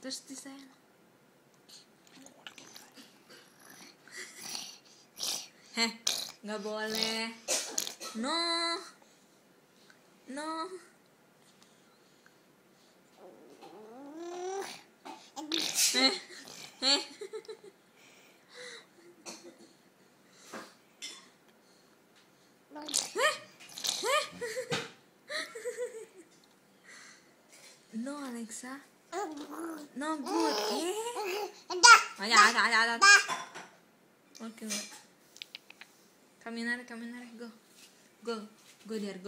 Terus disayang. Nggak boleh. No. No, Alexa. No good. Ada. Okay. Camminare, go there.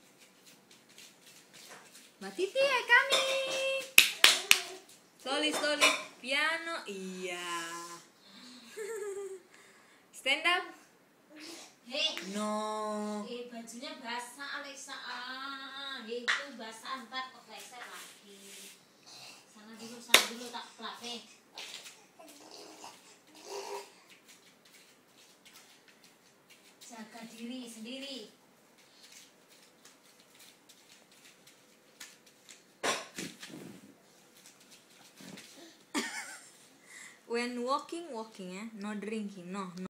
Mbak Titi, coming. Slowly, piano, iya. Stand up. No. Bajunya basah, Alexa. Itu basah, ntar kok leset lagi. Sana dulu tak pelatih. Jaga diri sendiri. When walking ya, no drinking, no.